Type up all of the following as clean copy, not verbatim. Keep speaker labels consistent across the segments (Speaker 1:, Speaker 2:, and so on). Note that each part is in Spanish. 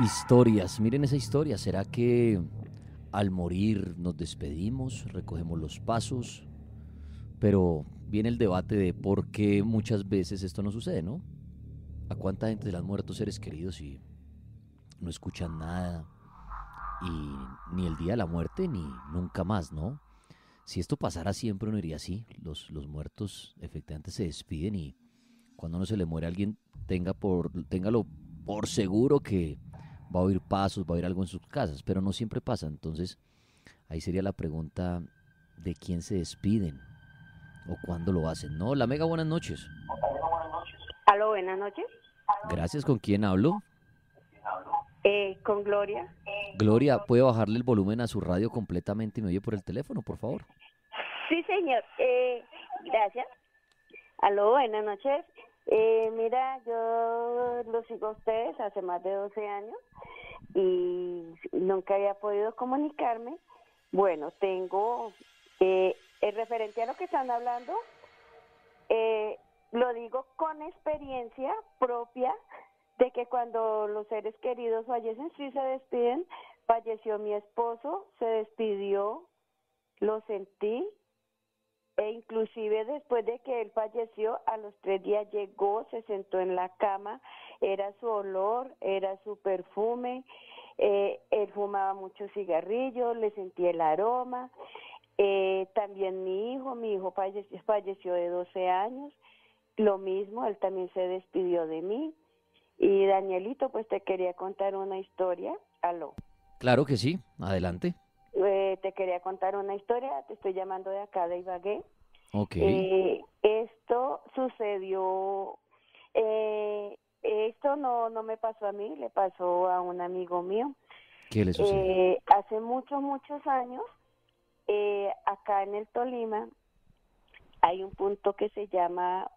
Speaker 1: historias. Miren esa historia. ¿Será que al morir nos despedimos, recogemos los pasos? Pero viene el debate de por qué muchas veces esto no sucede, ¿no? ¿A cuánta gente se le han muerto seres queridos y no escuchan nada? Y ni el día de la muerte ni nunca más, ¿no? Si esto pasara siempre uno diría así. Los muertos efectivamente se despiden y cuando uno se le muere a alguien, téngalo por seguro que va a oír pasos, va a oír algo en sus casas, pero no siempre pasa. Entonces, ahí sería la pregunta de quién se despiden o cuándo lo hacen. No, la mega, buenas noches.
Speaker 2: Aló, buenas noches.
Speaker 1: Gracias, ¿con quién hablo?
Speaker 2: Con Gloria.
Speaker 1: Gloria, ¿puede bajarle el volumen a su radio completamente y me oye por el teléfono, por favor?
Speaker 2: Sí, señor. Gracias. Aló, buenas noches. Mira, yo lo sigo a ustedes hace más de 12 años y nunca había podido comunicarme. Bueno, tengo, el referente a lo que están hablando, eh, lo digo con experiencia propia de que cuando los seres queridos fallecen, sí se despiden. Falleció mi esposo, se despidió, lo sentí, e inclusive después de que él falleció, a los 3 días llegó, se sentó en la cama, era su olor, era su perfume, él fumaba muchos cigarrillos, le sentí el aroma. También mi hijo falleció de 12 años, lo mismo, él también se despidió de mí. Y Danielito, pues te quería contar una historia. Aló.
Speaker 1: Claro que sí, adelante.
Speaker 2: Te quería contar una historia, te estoy llamando de acá de Ibagué.
Speaker 1: Ok,
Speaker 2: Esto sucedió, esto no me pasó a mí, le pasó a un amigo mío.
Speaker 1: ¿qué le sucedió?
Speaker 2: Hace muchos, muchos años, acá en el Tolima, hay un punto que se llama,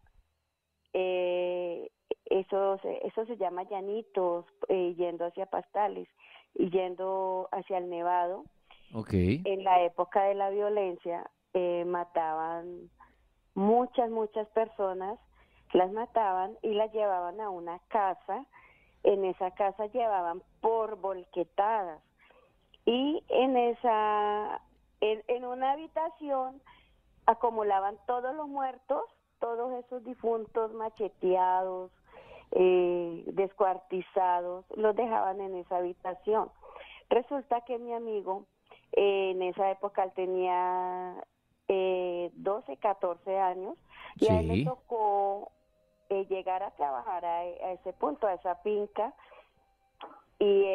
Speaker 2: eso se llama Llanitos, yendo hacia Pastales y yendo hacia el Nevado.
Speaker 1: Ok,
Speaker 2: En la época de la violencia, mataban muchas, muchas personas, las mataban y las llevaban a una casa. En esa casa llevaban por volquetadas y en una habitación acumulaban todos los muertos, todos esos difuntos macheteados, descuartizados, los dejaban en esa habitación. Resulta que mi amigo, en esa época él tenía 12, 14 años, y a él le
Speaker 1: sí,
Speaker 2: tocó llegar a trabajar a ese punto, a esa finca, y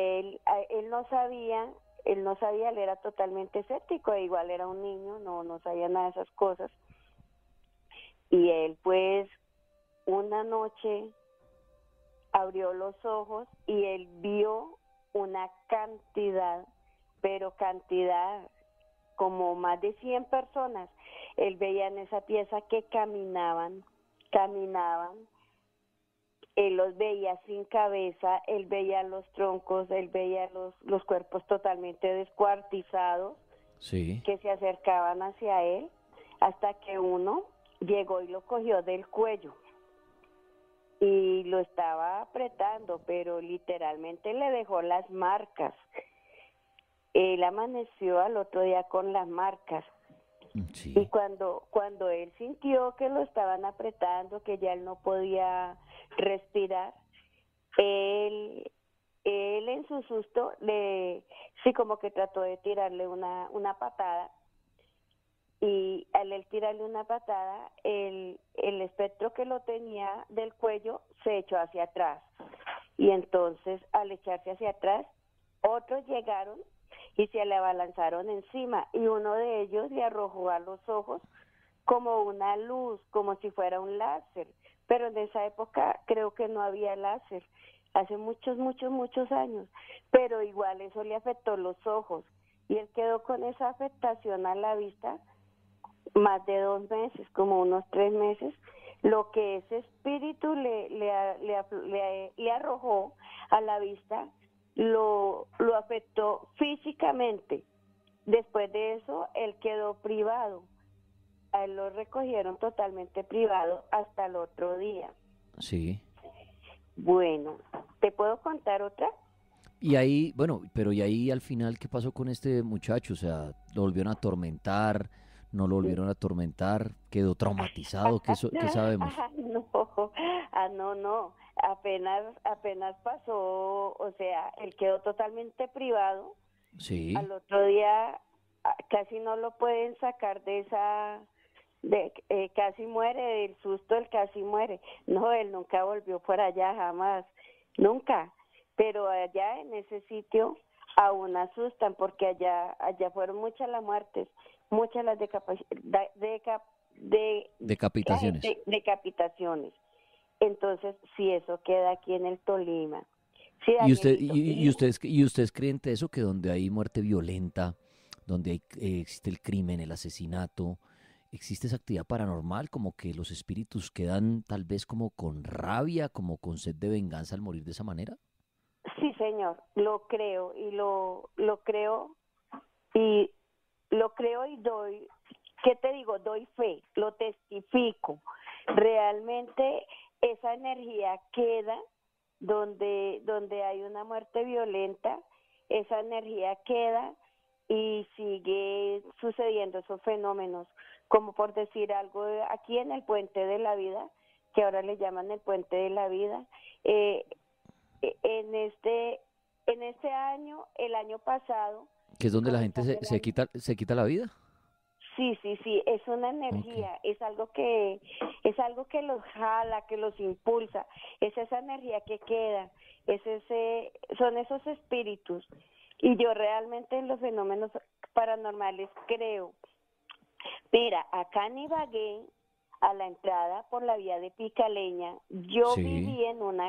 Speaker 2: él no sabía, él era totalmente escéptico, e igual era un niño, no sabía nada de esas cosas, y él pues una noche abrió los ojos y él vio una cantidad, pero cantidad, como más de 100 personas. Él veía en esa pieza que caminaban, él los veía sin cabeza, él veía los troncos, él veía los cuerpos totalmente descuartizados
Speaker 1: sí.
Speaker 2: que se acercaban hacia él, hasta que uno llegó y lo cogió del cuello y lo estaba apretando, pero literalmente le dejó las marcas. Él amaneció al otro día con las marcas. Y
Speaker 1: Sí,
Speaker 2: cuando él sintió que lo estaban apretando, que ya él no podía respirar, él, él en su susto sí, como que trató de tirarle una patada, y al él tirarle una patada, el espectro que lo tenía del cuello se echó hacia atrás. Y entonces, al echarse hacia atrás, otros llegaron y se le abalanzaron encima, y uno de ellos le arrojó a los ojos como una luz, como si fuera un láser. Pero en esa época creo que no había láser, hace muchos, muchos, muchos años, pero igual eso le afectó los ojos, y él quedó con esa afectación a la vista más de 2 meses, como unos 3 meses. Lo que ese espíritu le arrojó a la vista lo afectó físicamente. Después de eso, él quedó privado. A él lo recogieron totalmente privado hasta el otro día.
Speaker 1: sí.
Speaker 2: Bueno, ¿te puedo contar otra?
Speaker 1: Y ahí, bueno, pero y ahí al final, ¿qué pasó con este muchacho? O sea, ¿lo volvieron a atormentar? ¿No lo volvieron a atormentar? ¿Quedó traumatizado? ¿Qué sabemos?
Speaker 2: No, no, no, apenas pasó, o sea, él quedó totalmente privado.
Speaker 1: Sí.
Speaker 2: Al otro día casi no lo pueden sacar casi muere, del susto él casi muere. No, él nunca volvió por allá, jamás, nunca. Pero allá en ese sitio aún asustan porque allá fueron muchas las muertes, muchas las de la
Speaker 1: Decapitaciones.
Speaker 2: gente, decapitaciones. Entonces, si eso queda aquí en el Tolima. Sí,
Speaker 1: ¿Y usted
Speaker 2: Danielito.
Speaker 1: y ustedes creen de eso que donde hay muerte violenta, donde existe el crimen, el asesinato, existe esa actividad paranormal, como que los espíritus quedan tal vez como con rabia, como con sed de venganza al morir de esa manera?
Speaker 2: Sí, señor, lo creo y lo creo y lo creo y doy, ¿qué te digo? Doy fe, lo testifico. Realmente esa energía queda donde hay una muerte violenta, esa energía queda y sigue sucediendo esos fenómenos, como por decir algo, aquí en el Puente de la Vida, que ahora le llaman el Puente de la Vida, eh, en este año, el año pasado,
Speaker 1: Que es donde la gente
Speaker 2: comenzando el año.
Speaker 1: se quita la vida.
Speaker 2: Sí, sí, sí, es una
Speaker 1: Ok.
Speaker 2: energía, es algo que los jala, que los impulsa, es esa energía que queda, son esos espíritus. Y yo realmente en los fenómenos paranormales creo. Mira, acá en Ibagué, a la entrada por la vía de Picaleña, yo
Speaker 1: Sí,
Speaker 2: viví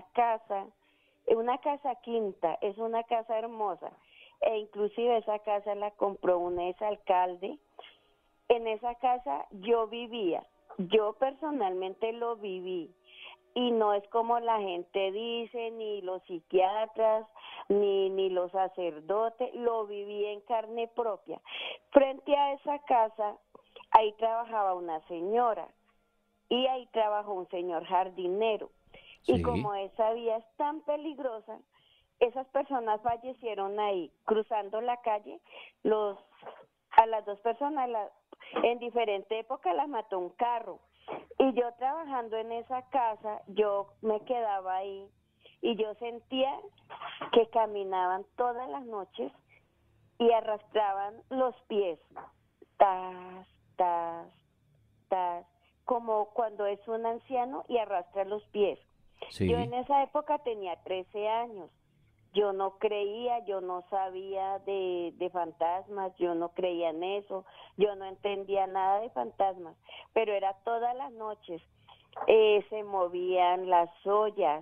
Speaker 2: en una casa quinta, es una casa hermosa, e inclusive esa casa la compró un exalcalde. En esa casa yo vivía, yo personalmente lo viví. Y no es como la gente dice, ni los psiquiatras, ni los sacerdotes, lo viví en carne propia. Frente a esa casa, ahí trabajaba una señora y ahí trabajó un señor jardinero. Y
Speaker 1: sí.
Speaker 2: como esa vía es tan peligrosa, esas personas fallecieron ahí, cruzando la calle, los a las dos personas en diferente época las mató un carro. Y yo trabajando en esa casa, yo me quedaba ahí y yo sentía que caminaban todas las noches y arrastraban los pies, tas, tas, tas, como cuando es un anciano y arrastra los pies. Yo en
Speaker 1: Sí.
Speaker 2: esa época tenía 13 años. Yo no creía, yo no sabía de fantasmas, yo no creía en eso, yo no entendía nada de fantasmas, pero era todas las noches. Se movían las ollas,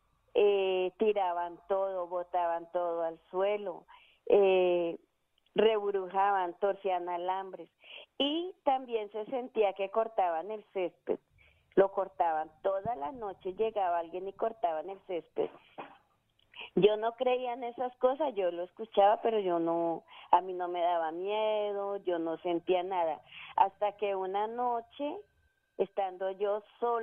Speaker 2: tiraban todo, botaban todo al suelo, eh, rebrujaban, torcían alambres y también se sentía que cortaban el césped, lo cortaban todas las noches, llegaba alguien y cortaban el césped. Yo no creía en esas cosas, yo lo escuchaba, pero yo no, a mí no me daba miedo, yo no sentía nada, hasta que una noche, estando yo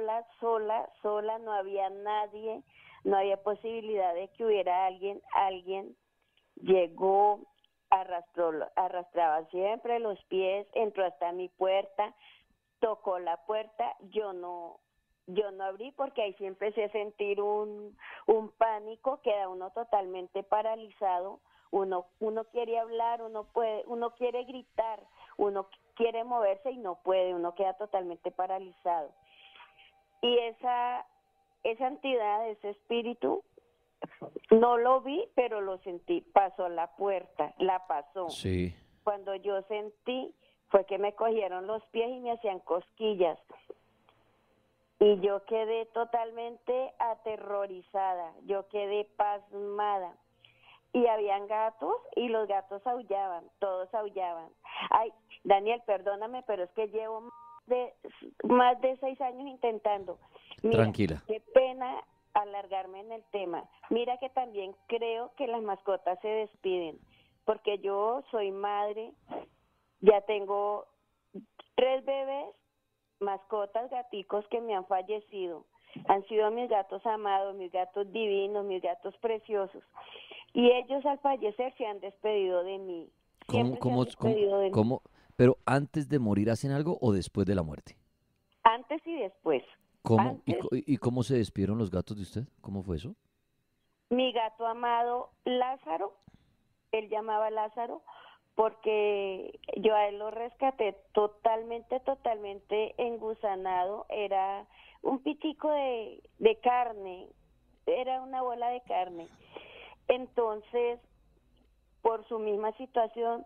Speaker 2: sola, no había nadie, no había posibilidad de que hubiera alguien llegó, arrastraba siempre los pies, entró hasta mi puerta, tocó la puerta, yo no abrí porque ahí sí empecé a sentir un pánico, queda uno totalmente paralizado, uno quiere hablar, uno quiere gritar, uno quiere moverse y no puede, uno queda totalmente paralizado. Y esa entidad, ese espíritu, no lo vi, pero lo sentí, pasó la puerta, la pasó.
Speaker 1: Sí.
Speaker 2: Cuando yo sentí fue que me cogieron los pies y me hacían cosquillas. Y yo quedé totalmente aterrorizada, yo quedé pasmada. Y habían gatos y los gatos aullaban, todos aullaban. Ay, Daniel, perdóname, pero es que llevo de, más de 6 años intentando. Mira,
Speaker 1: Tranquila.
Speaker 2: qué pena alargarme en el tema. Mira que también creo que las mascotas se despiden, porque yo soy madre, ya tengo 3 bebés, mascotas, gaticos que me han fallecido. Han sido mis gatos amados, mis gatos divinos, mis gatos preciosos. Y ellos al fallecer se han despedido de mí.
Speaker 1: ¿Cómo,
Speaker 2: Siempre se han
Speaker 1: cómo, cómo,
Speaker 2: despedido de mí.
Speaker 1: cómo? Pero antes de morir hacen algo o después de la muerte.
Speaker 2: Antes y después.
Speaker 1: ¿Cómo? ¿Y,
Speaker 2: Antes,
Speaker 1: y cómo se despidieron los gatos de usted? ¿Cómo fue eso?
Speaker 2: mi gato amado Lázaro, él llamaba Lázaro, porque yo a él lo rescaté totalmente engusanado. Era un pitico de carne, era una bola de carne. Entonces, por su misma situación,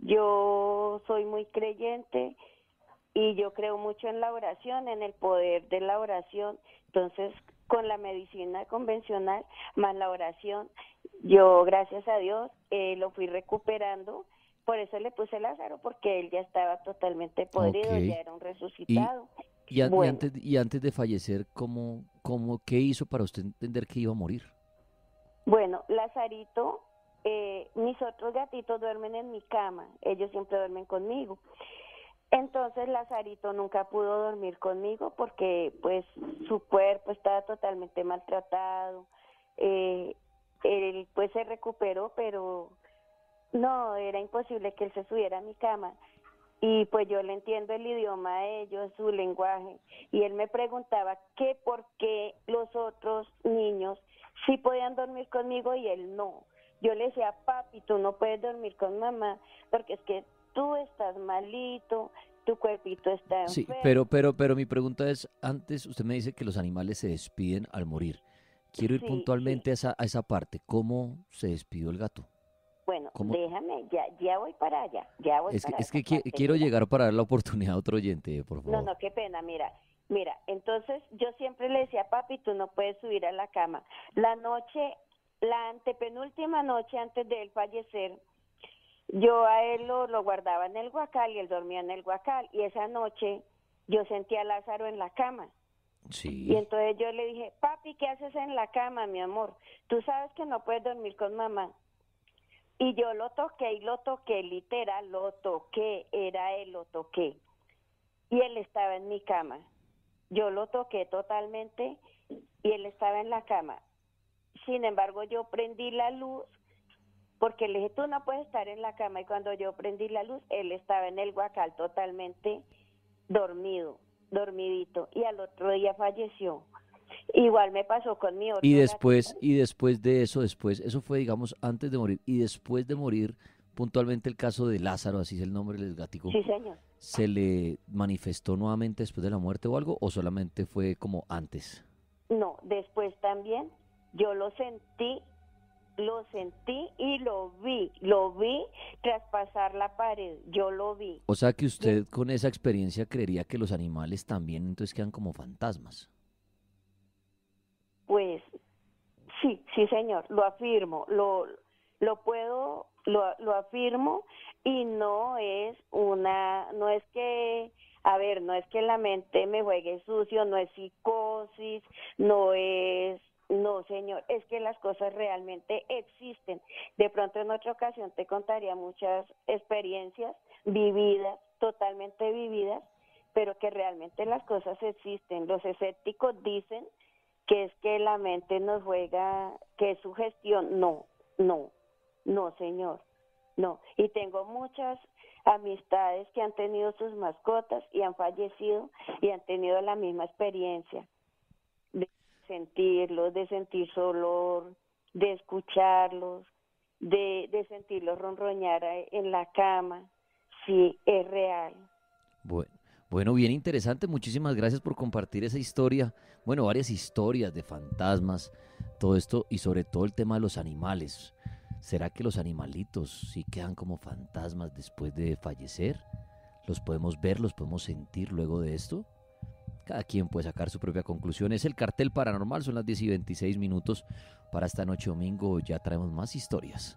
Speaker 2: yo soy muy creyente y yo creo mucho en la oración, en el poder de la oración. Entonces, con la medicina convencional más la oración, yo, gracias a Dios, lo fui recuperando. Por eso le puse Lázaro, porque él ya estaba totalmente
Speaker 1: Ok.
Speaker 2: podrido, ya era un
Speaker 1: Y,
Speaker 2: resucitado.
Speaker 1: y
Speaker 2: Bueno,
Speaker 1: antes de fallecer, qué hizo para usted entender que iba a morir?
Speaker 2: bueno, Lazarito, mis otros gatitos duermen en mi cama, ellos siempre duermen conmigo. Entonces Lazarito nunca pudo dormir conmigo porque pues su cuerpo estaba totalmente maltratado. Eh, él pues se recuperó, pero no, era imposible que él se subiera a mi cama. Y pues yo le entiendo el idioma de ellos, su lenguaje. Y él me preguntaba que por qué los otros niños sí podían dormir conmigo y él no. Yo le decía, papi, tú no puedes dormir con mamá porque es que tú estás malito, tu cuerpito está
Speaker 1: Sí,
Speaker 2: enfermo.
Speaker 1: pero mi pregunta es, antes usted me dice que los animales se despiden al morir. Quiero ir
Speaker 2: Sí, sí.
Speaker 1: puntualmente a esa parte. ¿Cómo se despidió el gato?
Speaker 2: Bueno,
Speaker 1: ¿Cómo?
Speaker 2: déjame, ya voy para allá, ya voy para
Speaker 1: Es
Speaker 2: esa
Speaker 1: que
Speaker 2: parte,
Speaker 1: quiero
Speaker 2: mira.
Speaker 1: llegar para dar la oportunidad a otro oyente, por
Speaker 2: No,
Speaker 1: favor.
Speaker 2: no, qué pena, mira, entonces yo siempre le decía, papi, tú no puedes subir a la cama. La noche, la antepenúltima noche antes de él fallecer, yo a él lo guardaba en el guacal y él dormía en el guacal. Y esa noche yo sentía a Lázaro en la cama. Y
Speaker 1: Sí,
Speaker 2: entonces yo le dije, papi, ¿qué haces en la cama, mi amor? Tú sabes que no puedes dormir con mamá. Y yo lo toqué y lo toqué, literal, lo toqué, era él, lo toqué. Y él estaba en mi cama. Yo lo toqué totalmente y él estaba en la cama. Sin embargo, yo prendí la luz porque le dije, tú no puedes estar en la cama. Y cuando yo prendí la luz, él estaba en el guacal totalmente dormido, dormidito. Y al otro día falleció. Igual me pasó con mi otro gatito.
Speaker 1: y después de eso, eso fue, digamos, antes de morir, y después de morir, puntualmente el caso de Lázaro, así es el nombre del gatico,
Speaker 2: Sí, señor.
Speaker 1: ¿se le manifestó nuevamente después de la muerte o algo, o solamente fue como antes?
Speaker 2: No, después también yo lo sentí y lo vi traspasar la pared, yo lo vi.
Speaker 1: O sea que
Speaker 2: Y
Speaker 1: usted con esa experiencia creería que los animales también entonces quedan como fantasmas.
Speaker 2: pues sí, sí señor, lo afirmo, lo afirmo y no es que, a ver, no es que la mente me juegue sucio, no es psicosis, no señor, es que las cosas realmente existen. De pronto en otra ocasión te contaría muchas experiencias vividas, totalmente vividas, pero que realmente las cosas existen. Los escépticos dicen que es que la mente nos juega, que es sugestión. No, no, no, señor, no. Y tengo muchas amistades que han tenido sus mascotas y han fallecido y han tenido la misma experiencia de sentirlos, de sentir su olor, de escucharlos, de sentirlos ronroñar en la cama. Sí, es real.
Speaker 1: Bueno, bueno, bien interesante. Muchísimas gracias por compartir esa historia. Bueno, varias historias de fantasmas, todo esto y sobre todo el tema de los animales. ¿Será que los animalitos sí quedan como fantasmas después de fallecer? ¿Los podemos ver, los podemos sentir luego de esto? Cada quien puede sacar su propia conclusión. Es el cartel paranormal, son las 10:26. Para esta noche domingo ya traemos más historias.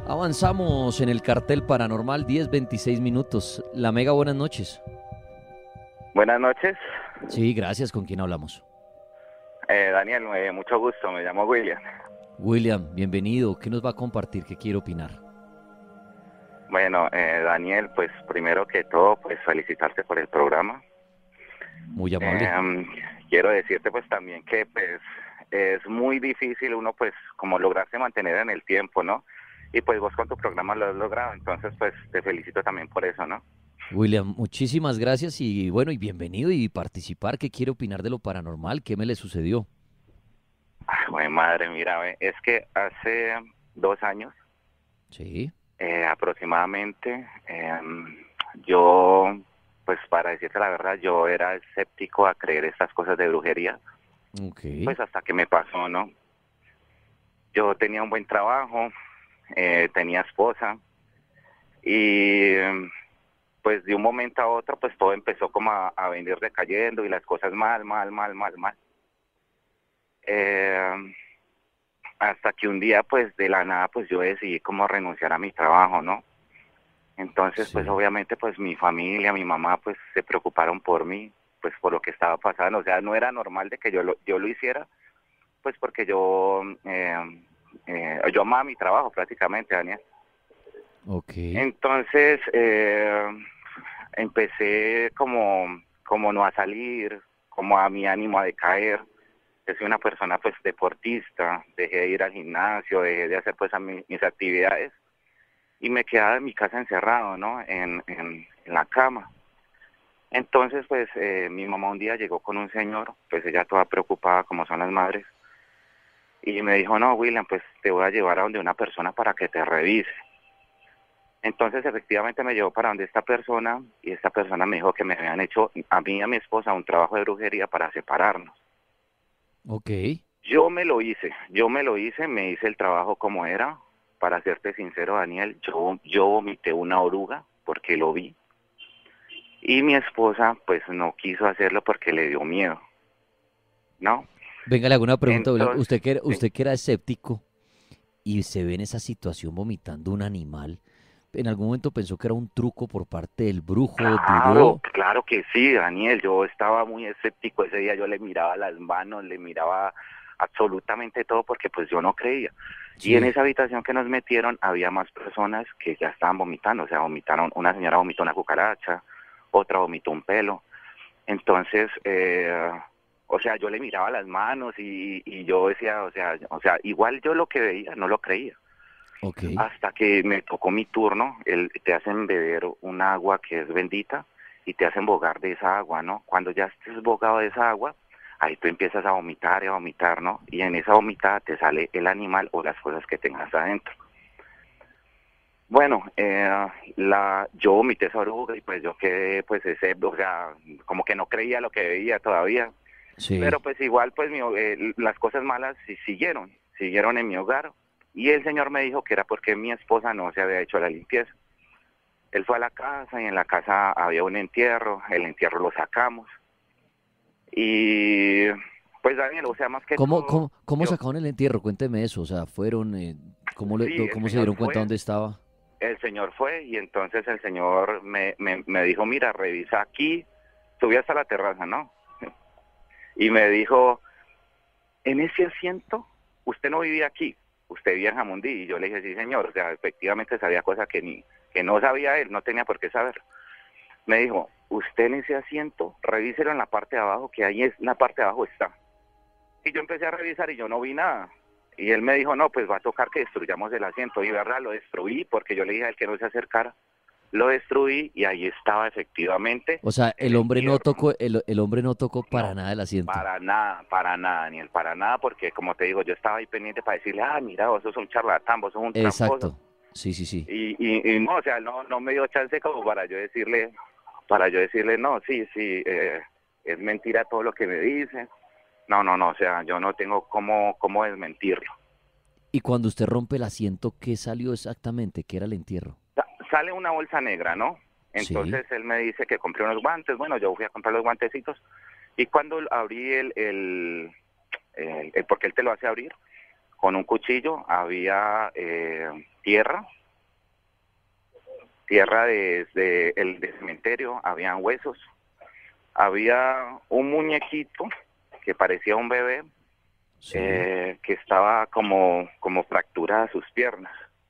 Speaker 1: Avanzamos en el cartel paranormal, 10:26 minutos. La Mega, buenas noches.
Speaker 3: Buenas noches,
Speaker 1: Sí, gracias. ¿Con quién hablamos?
Speaker 3: Daniel, mucho gusto, me llamo William.
Speaker 1: William, bienvenido. ¿Qué nos va a compartir? ¿Qué quiere opinar?
Speaker 3: Bueno, Daniel, pues primero que todo, pues felicitarte por el programa.
Speaker 1: Muy amable.
Speaker 3: Quiero decirte pues también que pues es muy difícil uno pues como lograrse mantener en el tiempo, ¿no? Y pues vos con tu programa lo has logrado, entonces pues te felicito también por eso, ¿no?
Speaker 1: William, muchísimas gracias y bueno, y bienvenido y participar. ¿Qué quiere opinar de lo paranormal? ¿Qué me le sucedió?
Speaker 3: Ay, güey, madre, mira, es que hace 2 años
Speaker 1: Sí,
Speaker 3: aproximadamente, yo, pues para decirte la verdad, yo era escéptico a creer estas cosas de brujería,
Speaker 1: ok.
Speaker 3: pues hasta que me pasó, ¿no? Yo tenía un buen trabajo, tenía esposa y pues de un momento a otro pues todo empezó como a venir decayendo y las cosas mal, mal, mal, mal, mal. Eh, Hasta que un día pues de la nada pues yo decidí como renunciar a mi trabajo, ¿no? Entonces pues
Speaker 1: Sí,
Speaker 3: obviamente pues mi familia, mi mamá pues se preocuparon por mí, pues por lo que estaba pasando, o sea, no era normal de que yo lo hiciera, pues porque yo amaba mi trabajo prácticamente, Daniel.
Speaker 1: ok.
Speaker 3: Entonces empecé como no a salir, como a mi ánimo a decaer. Yo soy una persona pues deportista, dejé de ir al gimnasio, dejé de hacer pues mis actividades y me quedaba en mi casa encerrado, ¿no? En la cama. Entonces pues mi mamá un día llegó con un señor, pues ella toda preocupada como son las madres, y me dijo, no, William, pues te voy a llevar a donde una persona para que te revise. Entonces efectivamente me llevó para donde esta persona y esta persona me dijo que me habían hecho a mí y a mi esposa un trabajo de brujería para separarnos.
Speaker 1: Ok.
Speaker 3: Yo me lo hice, me hice el trabajo como era. Para serte sincero, Daniel, yo vomité una oruga porque lo vi. Y mi esposa, pues, no quiso hacerlo porque le dio miedo, ¿no?
Speaker 1: Venga, le hago una pregunta, William.
Speaker 3: Entonces, sí,
Speaker 1: Usted que era escéptico y se ve en esa situación vomitando un animal, ¿en algún momento pensó que era un truco por parte del brujo?
Speaker 3: claro,
Speaker 1: ¿Dudó?
Speaker 3: claro que sí, Daniel. Yo estaba muy escéptico ese día. Yo le miraba las manos, le miraba absolutamente todo porque, pues, yo no creía. Y en
Speaker 1: Sí,
Speaker 3: esa habitación que nos metieron había más personas que ya estaban vomitando. O sea, vomitaron, una señora vomitó una cucaracha, otra vomitó un pelo. Entonces, o sea, yo le miraba las manos y yo decía, o sea, igual yo lo que veía no lo creía.
Speaker 1: ok.
Speaker 3: Hasta que me tocó mi turno, te hacen beber un agua que es bendita y te hacen bogar de esa agua, ¿no? Cuando ya estés bogado de esa agua, ahí tú empiezas a vomitar y a vomitar, ¿no? Y en esa vomitada te sale el animal o las cosas que tengas adentro. Bueno, yo vomité esa oruga y pues yo quedé, pues o sea, como que no creía lo que veía todavía.
Speaker 1: Sí,
Speaker 3: Pero pues igual, pues las cosas malas sí siguieron en mi hogar. Y el señor me dijo que era porque mi esposa no se había hecho la limpieza. Él fue a la casa y en la casa había un entierro, el entierro lo sacamos. Y pues Daniel, o sea, más que todo,
Speaker 1: ¿Cómo
Speaker 3: yo,
Speaker 1: sacaron el entierro? Cuénteme eso. O sea, fueron,
Speaker 3: sí,
Speaker 1: ¿cómo se dieron cuenta dónde estaba?
Speaker 3: el señor fue y entonces el señor me dijo, mira, revisa aquí, subí hasta la terraza, ¿no? Y me dijo, en ese asiento, usted no vivía aquí, usted vivía en Jamundí. Y yo le dije, sí, señor, o sea, efectivamente sabía cosas que no sabía él, no tenía por qué saber. Me dijo, usted en ese asiento, revíselo en la parte de abajo, que ahí es, en la parte de abajo está. Y yo empecé a revisar y yo no vi nada. Y él me dijo, no, pues va a tocar que destruyamos el asiento. Y verdad, lo destruí porque yo le dije a él que no se acercara. Lo destruí y ahí estaba efectivamente
Speaker 1: O sea,
Speaker 3: el entierro.
Speaker 1: el hombre no tocó para
Speaker 3: No,
Speaker 1: nada el asiento.
Speaker 3: para nada, Daniel, para nada, porque como te digo, yo estaba ahí pendiente para decirle, ah, mira, vos sos un charlatán, vos sos un tramposo.
Speaker 1: Exacto. Sí, sí, sí.
Speaker 3: Y no, o sea, no me dio chance como para yo decirle, no, sí, sí, es mentira todo lo que me dice. No, o sea, yo no tengo cómo desmentirlo.
Speaker 1: Y cuando usted rompe el asiento, ¿qué salió exactamente? ¿Qué era el entierro?
Speaker 3: Sale una bolsa negra, ¿no?
Speaker 1: Sí,
Speaker 3: Entonces él me dice que compré unos guantes, bueno, yo fui a comprar los guantecitos, y cuando abrí porque él te lo hace abrir, con un cuchillo había tierra, tierra de cementerio, habían huesos, había un muñequito que parecía un bebé,
Speaker 1: Sí.
Speaker 3: que estaba como fracturada sus piernas.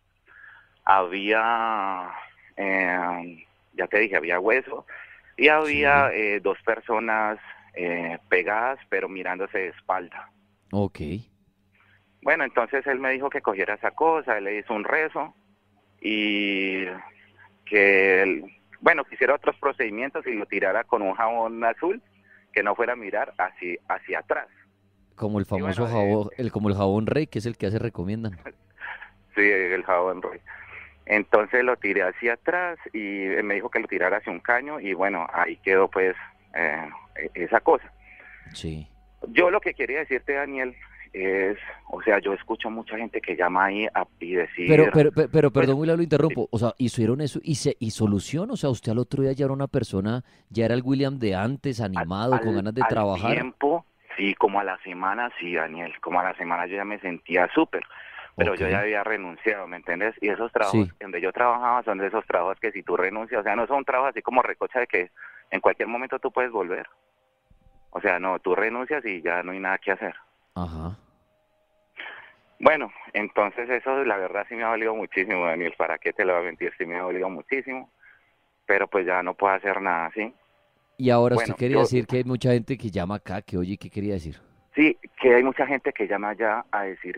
Speaker 3: Había, ya te dije, había hueso y había
Speaker 1: Sí.
Speaker 3: dos personas pegadas pero mirándose de espalda.
Speaker 1: Ok.
Speaker 3: Bueno, entonces él me dijo que cogiera esa cosa, él le hizo un rezo y que él, bueno, que hiciera otros procedimientos y lo tirara con un jabón azul, que no fuera a mirar hacia atrás.
Speaker 1: Como el
Speaker 3: Y
Speaker 1: famoso
Speaker 3: bueno,
Speaker 1: jabón, como el jabón Rey, que es el que hace recomiendan.
Speaker 3: sí, el jabón Roy. Entonces lo tiré hacia atrás y él me dijo que lo tirara hacia un caño y bueno, ahí quedó pues esa cosa.
Speaker 1: Sí.
Speaker 3: Yo lo que quería decirte, Daniel, es, o sea, yo escucho mucha gente que llama ahí y decir, pues,
Speaker 1: Perdón, William, lo
Speaker 3: sí,
Speaker 1: interrumpo. O sea, hicieron eso y solución. O sea, usted al otro día ya era una persona, ya era el William de antes, animado, con ganas de
Speaker 3: al
Speaker 1: trabajar.
Speaker 3: tiempo, sí, como a la semana, sí, Daniel, como a la semana yo ya me sentía súper, pero
Speaker 1: Ok.
Speaker 3: yo ya había renunciado, ¿me entiendes? Y esos trabajos
Speaker 1: Sí.
Speaker 3: donde yo trabajaba son de esos trabajos que si tú renuncias, o sea, no son trabajos así como recocha de que en cualquier momento tú puedes volver. O sea, no, tú renuncias y ya no hay nada que hacer.
Speaker 1: Ajá.
Speaker 3: Bueno, entonces eso la verdad sí me ha dolido muchísimo, Daniel, ¿para qué te lo voy a mentir? Sí me ha dolido muchísimo, pero pues ya no puedo hacer nada, ¿sí?
Speaker 1: Y ahora usted
Speaker 3: Bueno,
Speaker 1: quería
Speaker 3: yo
Speaker 1: decir que hay mucha gente que llama acá, que oye, ¿qué quería decir?
Speaker 3: sí, que hay mucha gente que llama ya a decir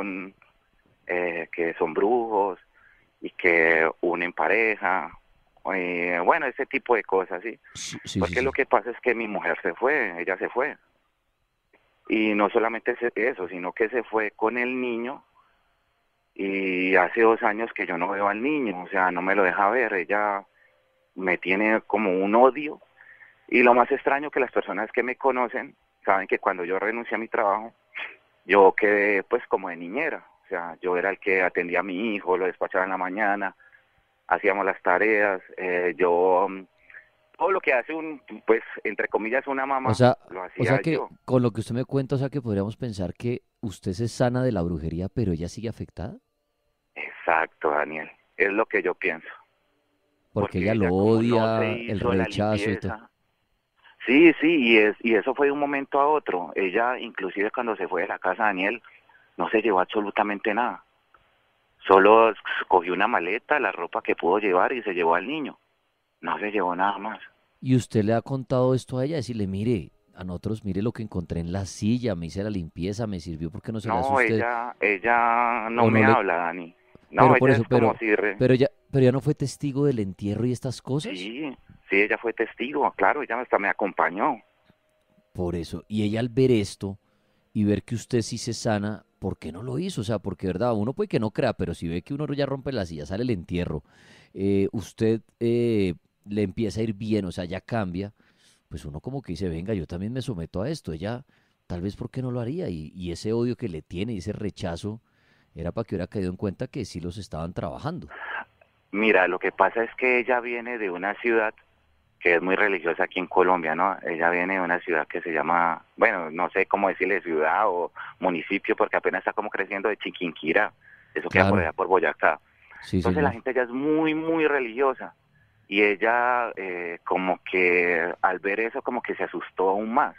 Speaker 3: que son brujos y que unen pareja, bueno, ese tipo de cosas, ¿sí?
Speaker 1: Sí, sí, sí,
Speaker 3: Porque lo
Speaker 1: sí.
Speaker 3: que pasa es que mi mujer se fue, ella se fue. Y no solamente eso, sino que se fue con el niño y hace 2 años que yo no veo al niño, o sea, no me lo deja ver, ella me tiene como un odio. Y lo más extraño que las personas que me conocen saben que cuando yo renuncié a mi trabajo, yo quedé pues como de niñera, o sea, yo era el que atendía a mi hijo, lo despachaba en la mañana, hacíamos las tareas, todo lo que hace pues, entre comillas, una
Speaker 1: O
Speaker 3: mamá,
Speaker 1: sea,
Speaker 3: lo
Speaker 1: o sea
Speaker 3: hacía
Speaker 1: que
Speaker 3: yo.
Speaker 1: con lo que usted me cuenta, o sea que podríamos pensar que usted se sana de la brujería, pero ella sigue afectada,
Speaker 3: Exacto, Daniel, es lo que yo pienso,
Speaker 1: porque
Speaker 3: porque
Speaker 1: ella lo
Speaker 3: ella como no se
Speaker 1: odia, el
Speaker 3: hizo la
Speaker 1: rechazo y todo.
Speaker 3: limpieza, sí, sí, y eso fue de un momento a otro, ella inclusive cuando se fue de la casa, Daniel, no se llevó absolutamente nada. Solo cogió una maleta, la ropa que pudo llevar y se llevó al niño. No se llevó nada más.
Speaker 1: Y usted le ha contado esto a ella, decirle, mire, a nosotros, mire lo que encontré en la silla, me hice la limpieza, me sirvió porque no se le hace a
Speaker 3: No,
Speaker 1: usted,
Speaker 3: ella no
Speaker 1: o no
Speaker 3: me
Speaker 1: le,
Speaker 3: habla, Dani. No,
Speaker 1: pero por
Speaker 3: ella
Speaker 1: eso,
Speaker 3: es como si...
Speaker 1: pero ya no fue testigo del entierro y estas cosas,
Speaker 3: Sí, sí, ella fue testigo, claro, ella hasta me acompañó.
Speaker 1: por eso, y ella al ver esto y ver que usted sí se sana, ¿por qué no lo hizo? O sea, porque verdad, uno puede que no crea, pero si ve que uno ya rompe la silla, sale el entierro, usted le empieza a ir bien, o sea, ya cambia, pues uno como que dice, venga, yo también me someto a esto, ella tal vez por qué no lo haría, y ese odio que le tiene y ese rechazo era para que hubiera caído en cuenta que sí los estaban trabajando.
Speaker 3: Mira, lo que pasa es que ella viene de una ciudad que es muy religiosa aquí en Colombia, ¿no? Ella viene de una ciudad que se llama, bueno, no sé cómo decirle ciudad o municipio, porque apenas está como creciendo, de Chiquinquirá, eso queda por
Speaker 1: Claro,
Speaker 3: allá por Boyacá.
Speaker 1: sí,
Speaker 3: Entonces la
Speaker 1: señor.
Speaker 3: gente ya es muy, muy religiosa y ella como que al ver eso como que se asustó aún más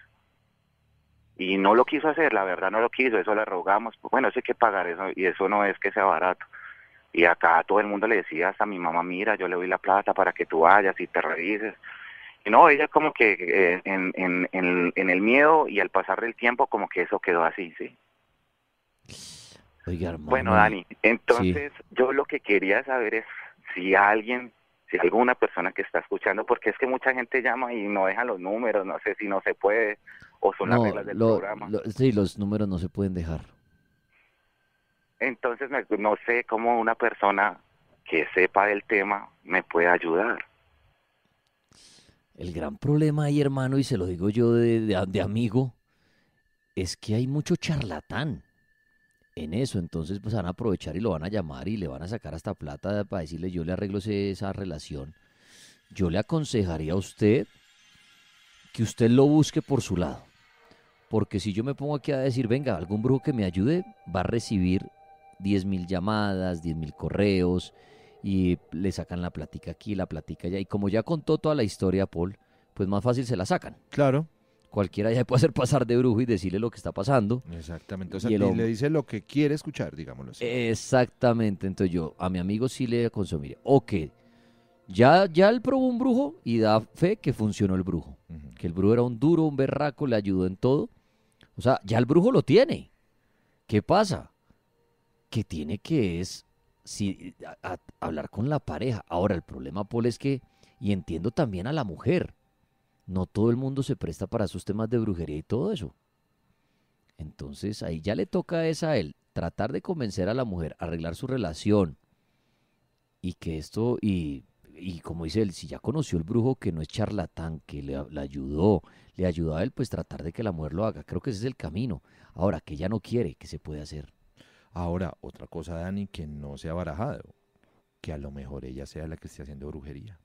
Speaker 3: y no lo quiso hacer, la verdad no lo quiso, eso le rogamos, pues, bueno, eso hay que pagar eso y eso no es que sea barato. Y acá todo el mundo le decía, hasta mi mamá, mira, yo le doy la plata para que tú vayas y te revises. Y no, ella como que en el miedo y al pasar del tiempo como que eso quedó así, ¿sí?
Speaker 1: Oiga,
Speaker 3: Bueno,
Speaker 1: hermano, y
Speaker 3: Dani,
Speaker 1: sí,
Speaker 3: entonces yo lo que quería saber es si alguien, si alguna persona que está escuchando, porque es que mucha gente llama y no dejan los números, no sé si no se puede o son las
Speaker 1: no,
Speaker 3: reglas del programa.
Speaker 1: sí, los números no se pueden dejar.
Speaker 3: Entonces no sé cómo una persona que sepa del tema me puede ayudar.
Speaker 1: El gran problema ahí, hermano, y se lo digo yo de amigo, es que hay mucho charlatán en eso. Entonces, pues van a aprovechar y lo van a llamar y le van a sacar hasta plata para decirle yo le arreglo esa relación. Yo le aconsejaría a usted que usted lo busque por su lado. Porque si yo me pongo aquí a decir, venga, algún brujo que me ayude, va a recibir 10.000 llamadas, 10.000 correos, y le sacan la plática aquí, la plática allá. Y como ya contó toda la historia, Paul, pues más fácil se la sacan.
Speaker 4: Claro.
Speaker 1: Cualquiera ya puede hacer pasar de brujo y decirle lo que está pasando.
Speaker 4: Exactamente. O sea,
Speaker 1: Y el
Speaker 4: y
Speaker 1: hombre-
Speaker 4: le dice lo que quiere escuchar, digámoslo así.
Speaker 1: Exactamente. Entonces yo a mi amigo sí le aconsejo, mire, o que ya él probó un brujo y da fe que funcionó el brujo.
Speaker 4: Ujú.
Speaker 1: Que el brujo era un duro, un berraco, le ayudó en todo. O sea, ya el brujo lo tiene. ¿Qué pasa? Que tiene que es si, hablar con la pareja. Ahora, el problema, Paul, es que, y entiendo también a la mujer, no todo el mundo se presta para esos temas de brujería y todo eso. Entonces, ahí ya le toca es a él tratar de convencer a la mujer, arreglar su relación y que esto, y como dice él, si ya conoció el brujo que no es charlatán, que le ayudó, le ayudó a él, pues tratar de que la mujer lo haga. Creo que ese es el camino. Ahora, que ella no quiere, ¿qué se puede hacer?
Speaker 4: Ahora, otra cosa, Dani, que no se ha barajado, que a lo mejor ella sea la que esté haciendo brujería.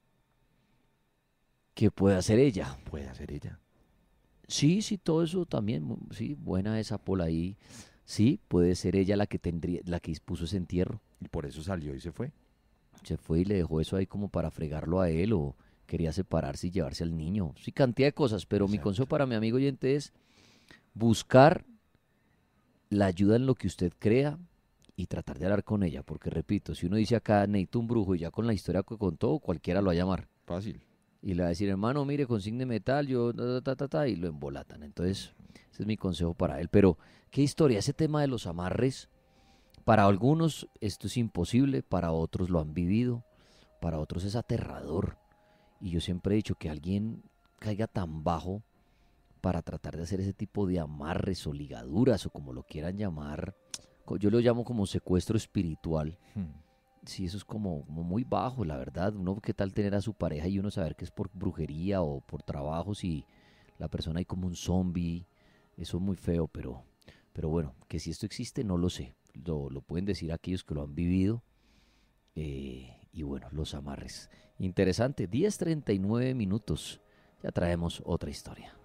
Speaker 1: ¿Qué puede hacer ella?
Speaker 4: Puede hacer ella.
Speaker 1: Sí, sí, todo eso también, sí, buena esa Paul ahí. Sí, puede ser ella la que tendría, la que dispuso ese entierro.
Speaker 4: Y por eso salió y se fue.
Speaker 1: Se fue y le dejó eso ahí como para fregarlo a él o quería separarse y llevarse al niño. Sí, cantidad de cosas, pero mi
Speaker 4: Exacto.
Speaker 1: consejo para mi amigo oyente es buscar la ayuda en lo que usted crea y tratar de hablar con ella, porque repito, si uno dice acá necesito un brujo y ya con la historia que contó, cualquiera lo va a llamar
Speaker 4: Fácil.
Speaker 1: y le va a decir, hermano, mire, consígneme tal, yo, y lo embolatan. Entonces, ese es mi consejo para él. Pero, ¿qué historia? Ese tema de los amarres, para algunos esto es imposible, para otros lo han vivido, para otros es aterrador. Y yo siempre he dicho que alguien caiga tan bajo para tratar de hacer ese tipo de amarres o ligaduras o como lo quieran llamar, yo lo llamo como secuestro espiritual. Sí, eso es como muy bajo, la verdad. Uno, ¿qué tal tener a su pareja y uno saber que es por brujería o por trabajos y la persona hay como un zombie? Eso es muy feo, pero bueno, que si esto existe no lo sé. Lo pueden decir aquellos que lo han vivido. Y bueno, los amarres. Interesante, 10:39 minutos. Ya traemos otra historia.